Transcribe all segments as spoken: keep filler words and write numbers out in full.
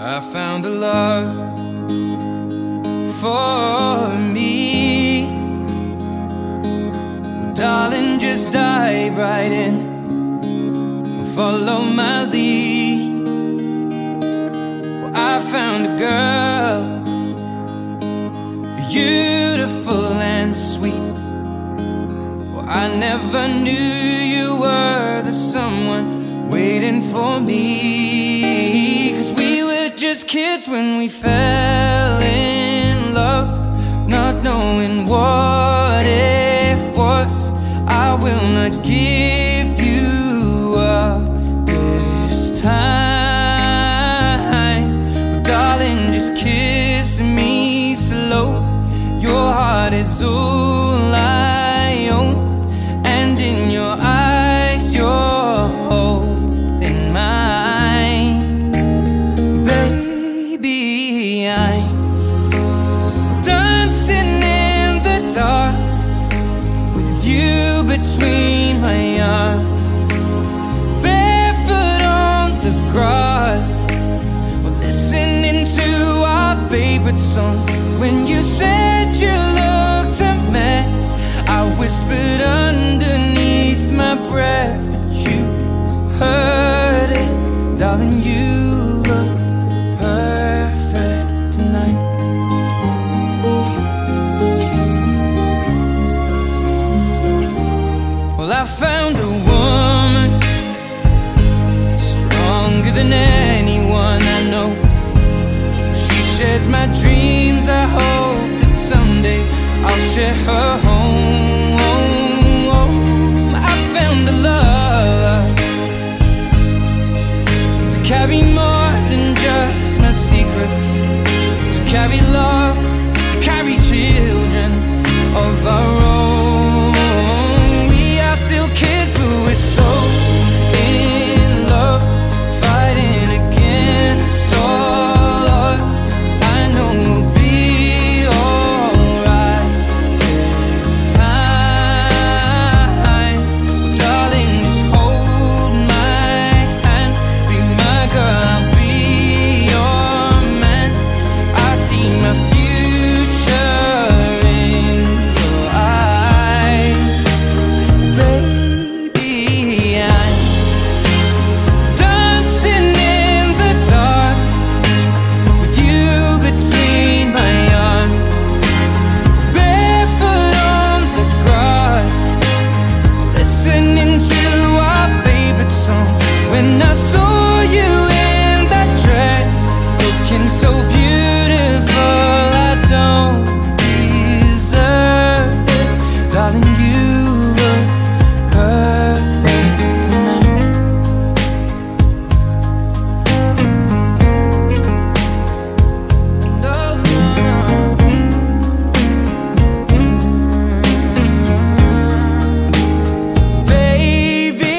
I found a love for me. Well, darling, just dive right in and follow my lead. Well, I found a girl, beautiful and sweet. Well, I never knew you were the someone waiting for me. 'Cause we were just kids when we fell in love, not knowing what it was. I will not give you up this time. But darling, just kiss me slow. Your heart is all I own, and in your eyes you're holding mine. Baby, I'm dancing in the dark with you between my arms, barefoot on the grass. We're listening to our favorite song. When you said you looked a mess, I whispered underneath my breath, but you heard it. Darling, you look perfect tonight. Well, I found a woman stronger than anyone I know. She shares my dreams. I hope that someday I'll share her home. I found a love to carry more than just my secrets, to carry love, to carry children of our own. We are still kids, but we're so in love, fighting against all odds. I know we'll be alright this time. Darling, just hold my hand, be my girl, I'll be your man. I see my future in your eyes. Baby, I'm dancing in the dark with you between my arms, barefoot on the grass, listening to our favorite song. When I saw you in that dress, looking so beautiful, I don't deserve this. Darling, you look perfect tonight. No, no, baby,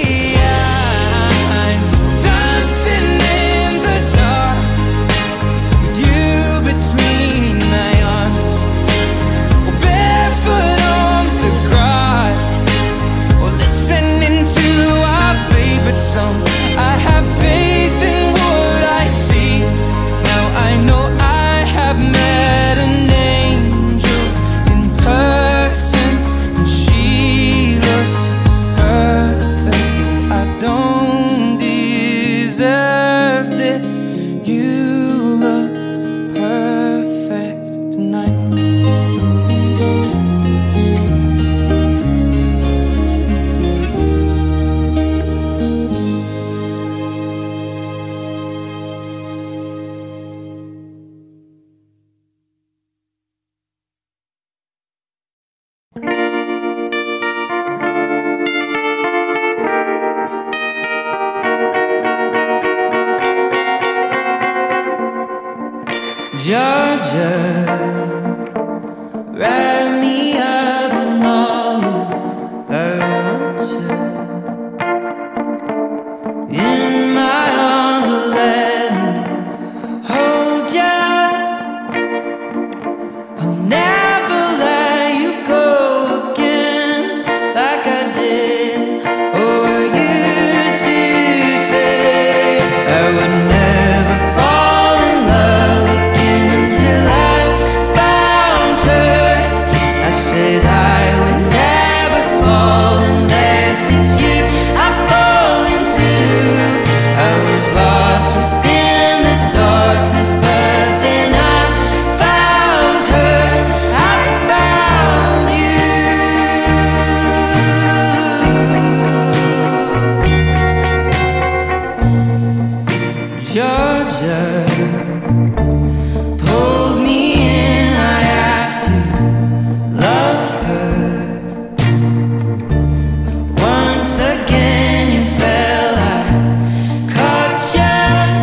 I'm dancing in the dark with you between my arms, or barefoot on the grass, or listening to our favorite song. I have faith in what I see. Now I know I have met an angel in person, and she looks perfect. I don't deserve this. You look perfect tonight. Georgia, wrap me up in all I want you. In my arms, oh, let me hold ya. I'll never let you go again like I did. Oh, I used to say I would never fall. stranger pulled me in. I asked to love her. Once again you fell, I caught you.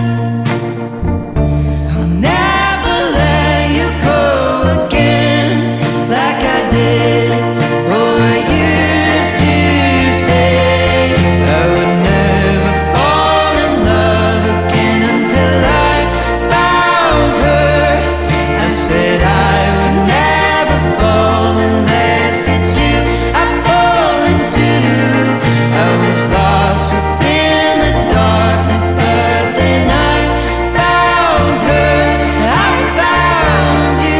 I'll never let you go again like I did. Oh, I used to say I would never fall in love again until I found her. I said I would never fall unless it's you I fall into. I was lost within the darkness, but then I found her. I found you.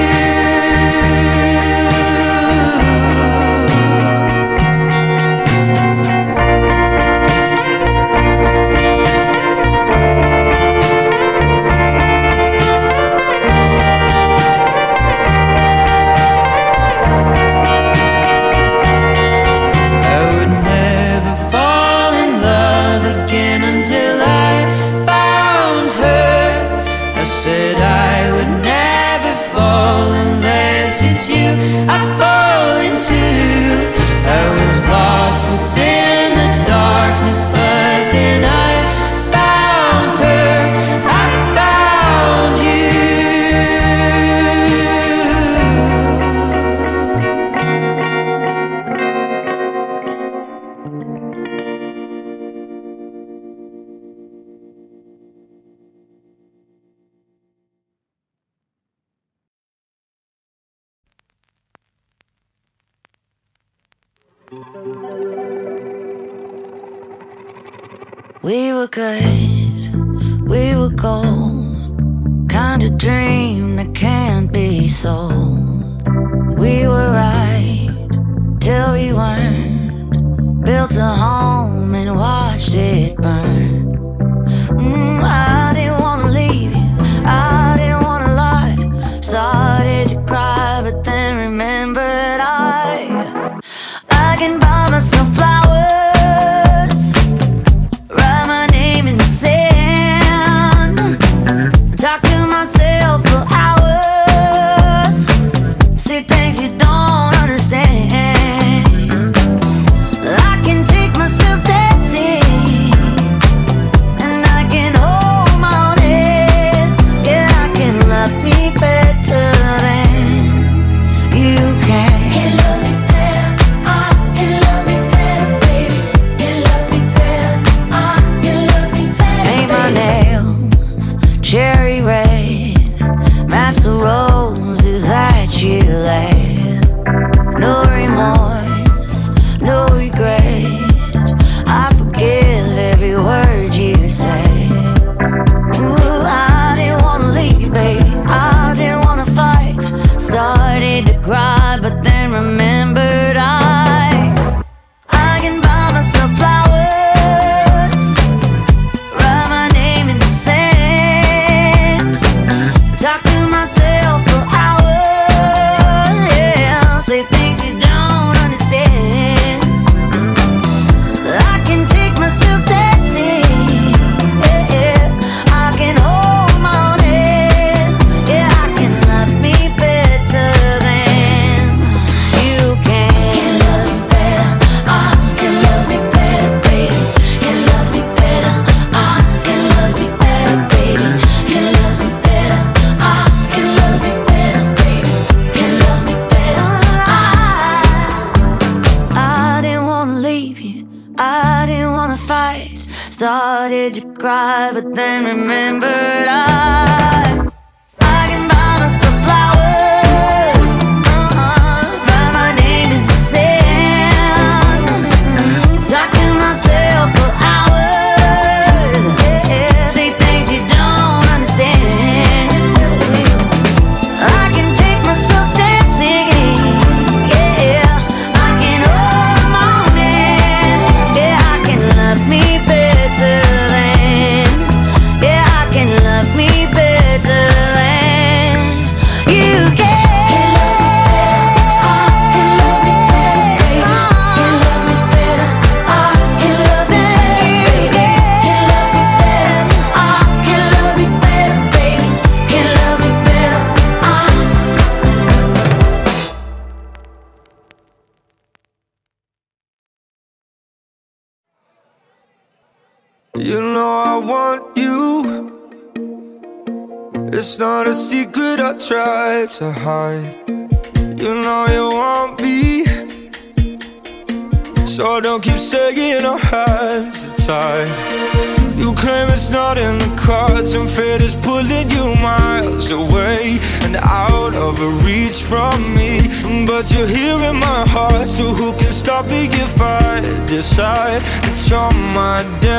I would never fall in love again until I found her. I said I would never fall unless it's you I fall into. I was lost within the darkness, but then I found her. I found you. We were good, we were gold, kind of dream that can't be sold. We were right till we weren't, built a home and watched it burn. Mm, I didn't wanna leave you, I didn't wanna lie. Started to cry, but then remembered I I can buy myself flowers, write my name in the sand, talk to myself for hours, see things you don't understand. I can take myself dancing, and I can hold my own head. Yeah, I can love me better than you can. Can love me better, I can love me better, baby. Can love me better, I can love me better. Paint my nails cherry red, match the roses that you laid. No remorse, no regret, I forgive every word you say. Ooh, I didn't wanna leave you, baby, I didn't wanna fight. Started to cry, but then remembered I I can buy myself flowers, write my name in the sand, talk to myself for hours, yeah, say things you don't understand. I can take myself dancing, yeah, yeah. I can hold my own head, yeah, I can love me better than you can. Can love me better, I can love me better, baby. Can love me better, I can love me better, baby. Can love me better, I can love me better, baby. Can love me better, I I didn't wanna leave you, I didn't wanna fight. Started to cry, but then remembered I I can buy myself flowers, uh-uh, write my name in the sand, talk to myself for hours, yeah, say things you don't understand. I can take myself dancing, yeah, I can hold my own hand, yeah, I can love me better than, yeah, I can love me better You know I want you. It's not a secret I try to hide. You know you want me, so don't keep saying our hands are tied. You claim it's not in the cards, and fate is pulling you miles away and out of reach from me. But you're here in my heart, so who can stop me if I decide that you're my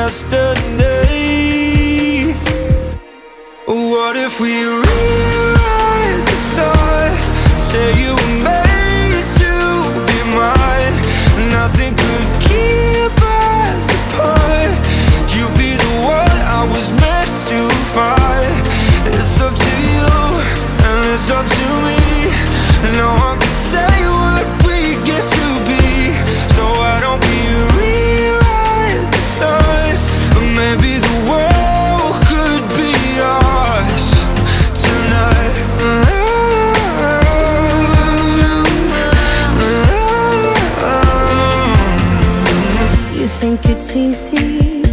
destiny? What if we rewrite the stars? Say you were made to be mine. Nothing could keep us apart. You be the one I was meant to find. It's up to you, and it's up to me. No one can say what we get to be. So why don't we rewrite the stars? Maybe the world could be ours tonight. You think it's easy?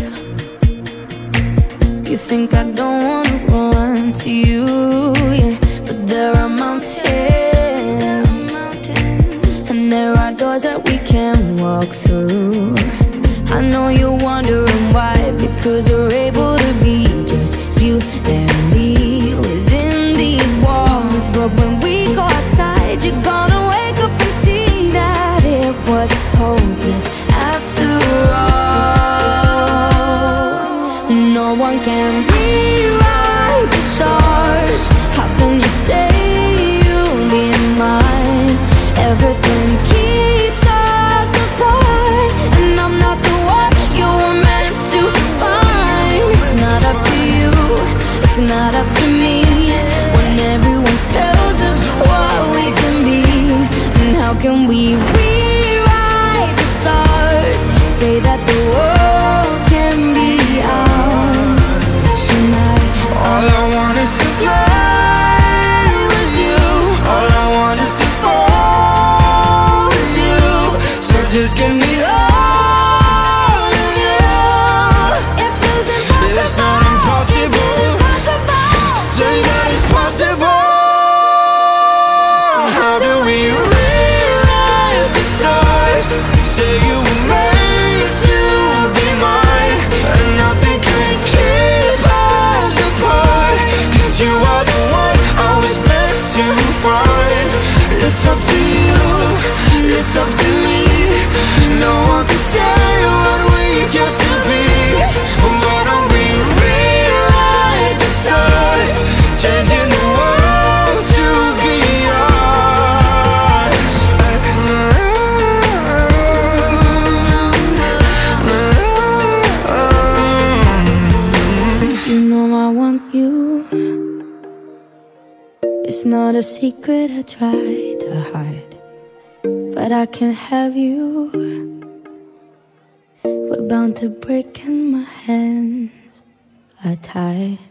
You think I don't wanna run to you, yeah. But there are mountains, and there are doors that we can walk through. I know you're wondering why, because we're able to be just you and me within these walls. But when we go outside, you're gonna wake up and see that it was hopeless after all. No one can rewrite the stars. How can you say you'll be mine? Everything keeps us apart, and I'm not the one you were meant to find. It's not up to you, it's not up to me, when everyone tells us what we can be. And how can we rewrite the stars? Say that the world can be ours tonight. All I want is to fly with you. All I want is to fall with you. So just give me all of you. It feels impossible. It's not impossible. Say that it's possible. How do we rewrite the stars? Say you were made to be mine, and nothing can keep us apart. Cause you are the one I was meant to find. It's up to you, it's up to me. No one can say what we get to be. Why don't we rewrite the stars? Changing the world to be ours. You know I want you. It's not a secret I try to hide, but I can't have you. We're bound to break and my hands are tied.